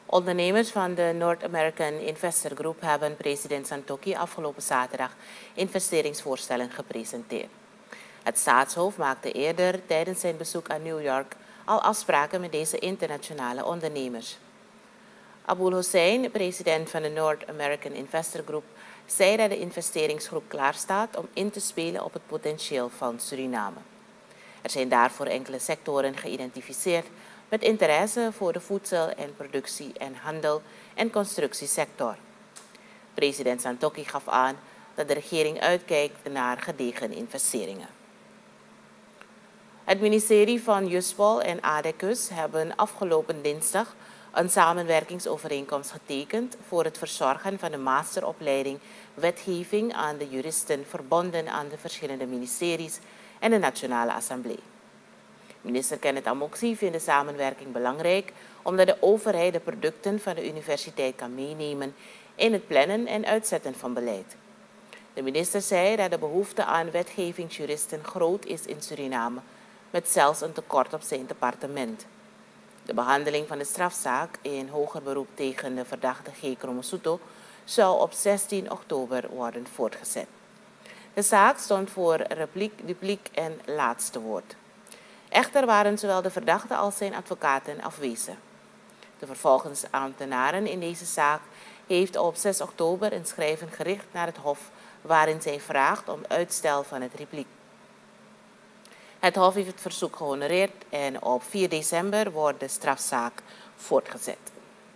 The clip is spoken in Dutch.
Ondernemers van de North American Investor Group hebben president Santokhi afgelopen zaterdag investeringsvoorstellen gepresenteerd. Het staatshoofd maakte eerder tijdens zijn bezoek aan New York al afspraken met deze internationale ondernemers. Abul Hussein, president van de North American Investor Group, zei dat de investeringsgroep klaarstaat om in te spelen op het potentieel van Suriname. Er zijn daarvoor enkele sectoren geïdentificeerd met interesse voor de voedsel- en productie- en handel- en constructiesector. President Santokhi gaf aan dat de regering uitkijkt naar gedegen investeringen. Het ministerie van Juspol en Adecus hebben afgelopen dinsdag een samenwerkingsovereenkomst getekend voor het verzorgen van de masteropleiding wetgeving aan de juristen verbonden aan de verschillende ministeries en de Nationale Assemblée. Minister Kenneth Amoksi vindt de samenwerking belangrijk omdat de overheid de producten van de universiteit kan meenemen in het plannen en uitzetten van beleid. De minister zei dat de behoefte aan wetgevingsjuristen groot is in Suriname, met zelfs een tekort op zijn departement. De behandeling van de strafzaak in hoger beroep tegen de verdachte G. Kromosuto zou op 16 oktober worden voortgezet. De zaak stond voor repliek en laatste woord. Echter waren zowel de verdachte als zijn advocaten afwezig. De vervolgingsambtenaren in deze zaak heeft op 6 oktober een schrijven gericht naar het Hof waarin zij vraagt om uitstel van het repliek. Het Hof heeft het verzoek gehonoreerd en op 4 december wordt de strafzaak voortgezet.